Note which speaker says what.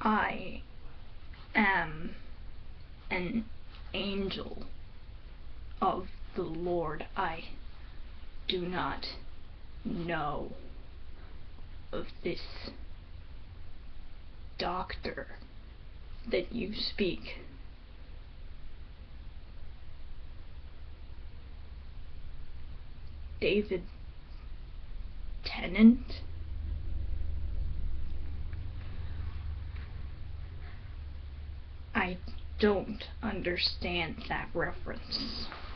Speaker 1: I am an angel of the Lord. I do not know of this doctor that you speak. David Tennant? I don't understand that reference.